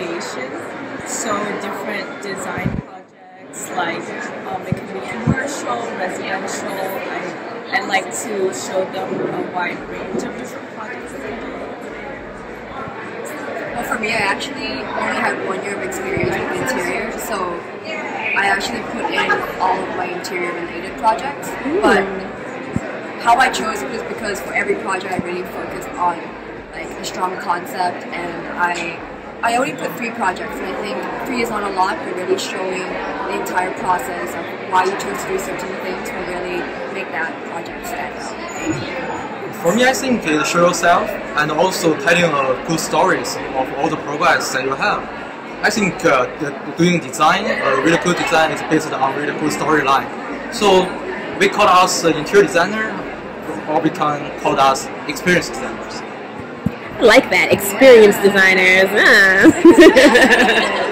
variation. So different design projects, like it can be commercial, residential. I like to show them a wide range of different projects that I do. Well, for me, I actually only had 1 year of experience with interior, so I actually put in all of my interior related projects. But how I chose it was because for every project I really focused on like a strong concept, and I only put 3 projects, and I think 3 is not a lot, but really showing the entire process of why you chose to do certain things will really make that project stand out. For me, I think show yourself and also telling good stories of all the progress that you have. I think doing design, really good design, is based on really good storyline. So we call us interior designer, or we can call us experienced designers. I like that, experienced designers.